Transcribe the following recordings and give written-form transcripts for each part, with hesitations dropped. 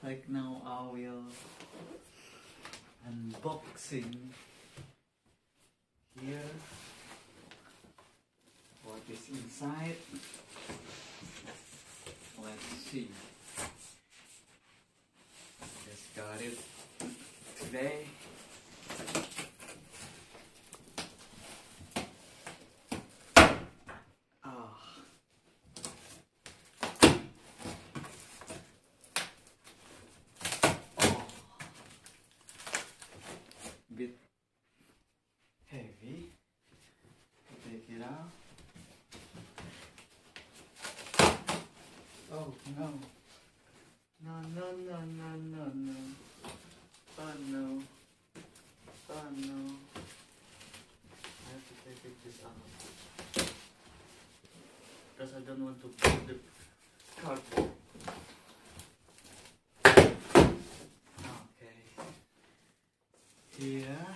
Like now I will unboxing here what is inside. Let's see. Just got it today. Bit heavy. Take it out. Oh no. No, no, no, no, no, no. Oh no. Oh no. I have to take this out. Because I don't want to put the cardboard. Okay. Here.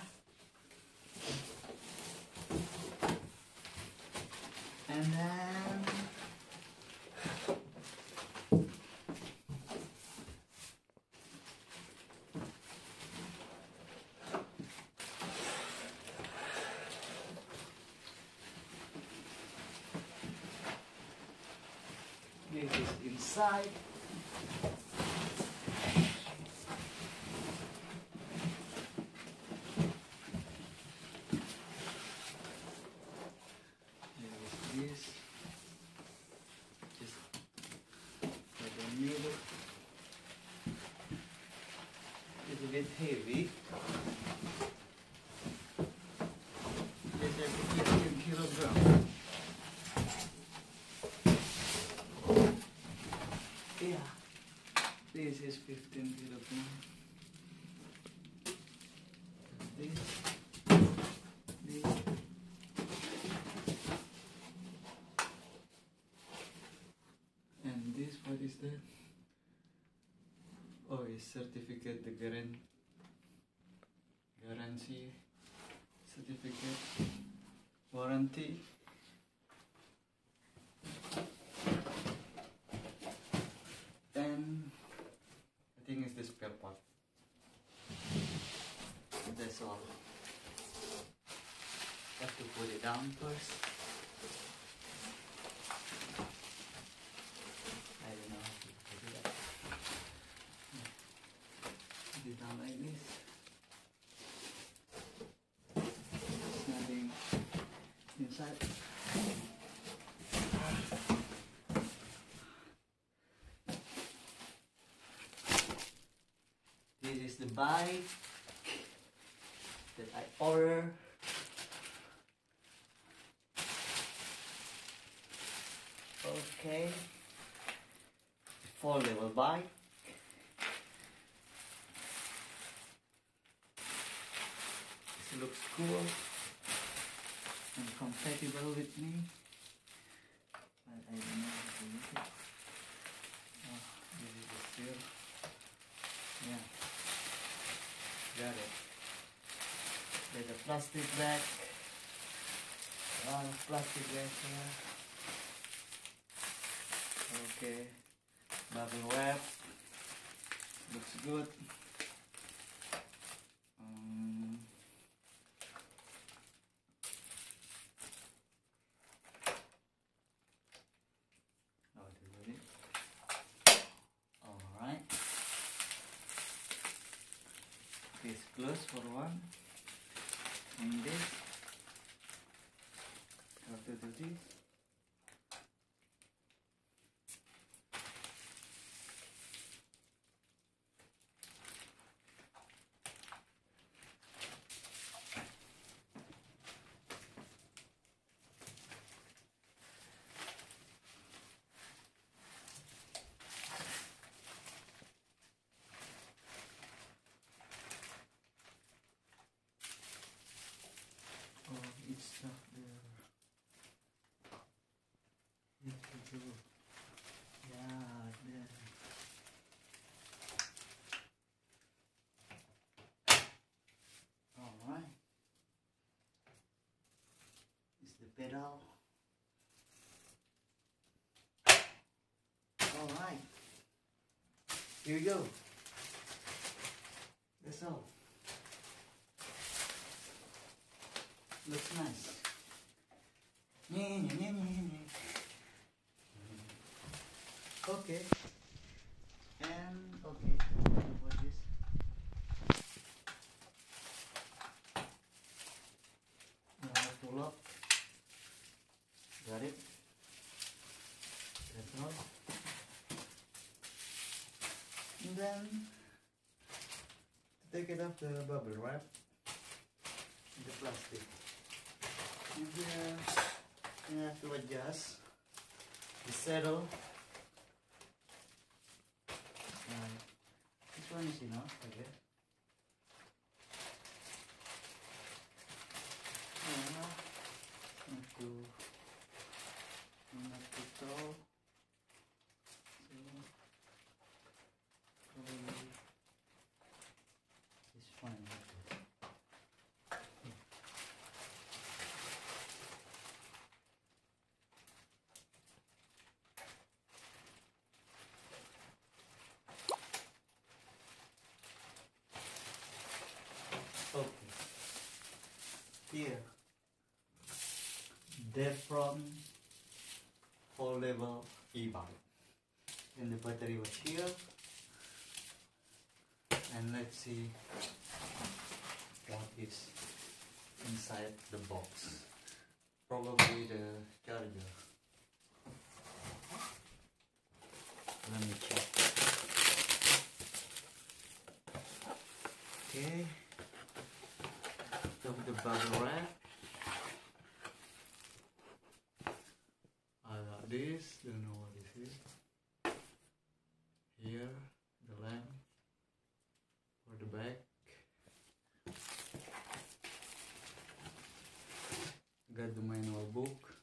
And then this is inside. There is this. Just for the middle. It's a bit heavy. It's like 15 kilograms. Yeah, this is 15 kilograms. This, and this, what is that? Oh, it's certificate, the guarantee certificate, warranty. And I think it's the spare part. That's all. Have to put it down first. I don't know how to put it up. Put it down like this. There's nothing inside. This is the bike that I ordered. Okay, 4-level bike. This looks cool and compatible with me, but I don't know how to use it. Oh, this is the steel. Yeah, got it. There's a plastic bag. A lot of plastic bags here. Okay, bubble wrap. Looks good. How to do it? All right. This close for one. And this. How to do this? Oh, it's stuck there. Yeah, there. All right. It's the pedal. All right. Here we go. That's all. Looks nice. Okay. And okay. What is? Now I pull up. Got it. That's all. And then to take it off the bubble wrap, the plastic. And here you have to adjust the saddle. This one is enough, I guess. Have to throw. So probably it's fine. Okay. Here, Devron foldable e-bike. And the battery was here. And let's see what is inside the box. Probably the charger. Let me check. Okay. Of the bubble wrap. I got this, don't know what this is. Here, the lamp for the back. Got the manual book.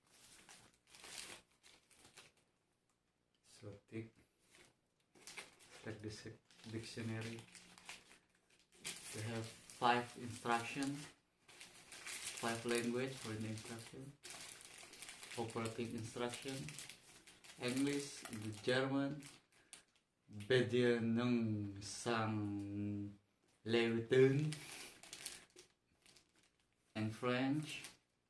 So thick. It's like this dictionary. We have 5 instructions, 5 language for the instruction, operating instruction, English, German, Bedienung sang Leutung, and French.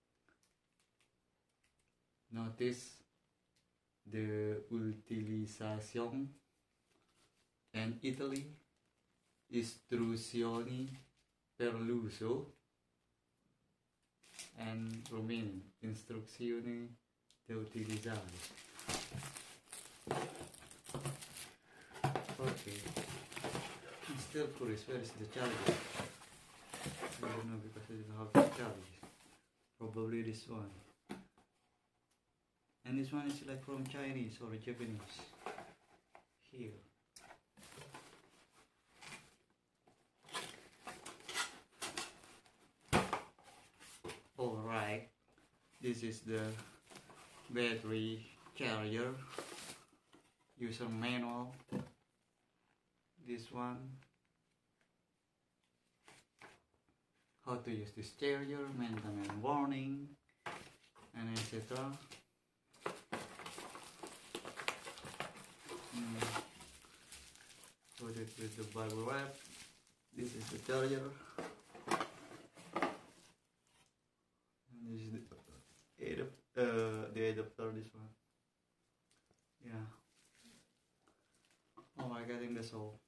Notice the utilisation, and Italy, istruzioni per l'uso, and Romanian, istruzioni da utilizzare. Okay, I'm still curious, where is the charger? I don't know because I don't have the charge. Probably this one. And this one is like from Chinese or Japanese. Here. Alright, this is the battery charger, user manual, this one, how to use this charger, maintenance warning, and etc. Put it with the bubble wrap. This is the charger. The adapter, this one. Yeah. Oh, I think that's all.